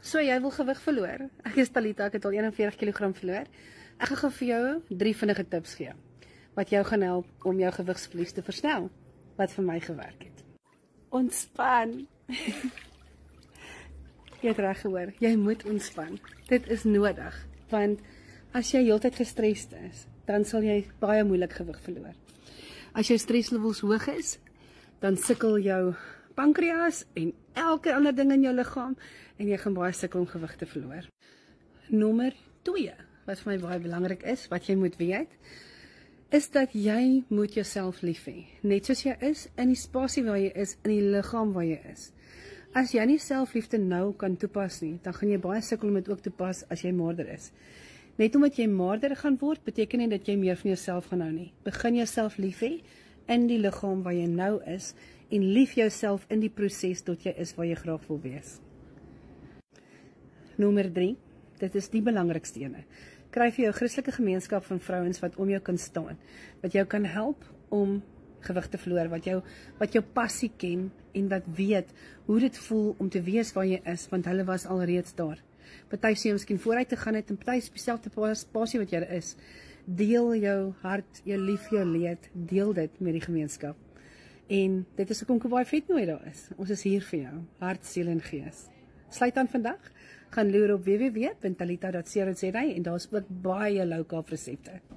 So jy wil gewig verloor. Ek is Talita, ek het al 41 kg verloor. Ek gaan vir jou 3 vinnige tips gee wat jou gaan help om jou gewigsverlies te versnel, wat vir my gewerk het. Ontspan. Jy het reg gehoor, jy moet ontspan. Dit is nodig, want as jy heeltyd gestresd is, dan sal jy baie moeilik gewig verloor. As jou streslevels hoog is, dan sukkel jou pankreas en elke ander ding in jou liggaam en jy gaan baie sukkel om gewig te verloor. Nommer 2, wat vir my baie belangrik is, wat jy moet weet, is dat jy moet jouself lief hê, net soos jy is, in die spasie waar jy is, in die liggaam waar jy is. As jy nie selfliefde nou kan toepas nie, dan gaan jy baie sukkel om dit ook toepas as jy maarder is. Net omdat jy maarder gaan word, beteken nie dat jy meer van jouself gaan hou nie. Begin jouself lief hê in die liggaam waar jy nou is, en lief jouself in die proses tot jy is waar jy graag wil wees. Nommer 3, dit is die belangrikste ene. Kry vir jou Christelike gemeenskap van vrouens wat om jou kan staan, wat jou kan help om gewig te verloor, wat jou passie ken en wat weet hoe dit voel om te wees waar jy is, want hulle was alreeds daar. Party sê miskien vooruit te gaan het en party dieselfde passie wat jy is. Deel jou hart, jou lief, jou leed, deel dit met die gemeenskap. En dit is hoekom baie vet nooit daar is. Ons is hier vir jou, hart, siel en gees. Sluit aan vandag, gaan loer op www.talita.co.za en daar is ook baie low-carb resepte.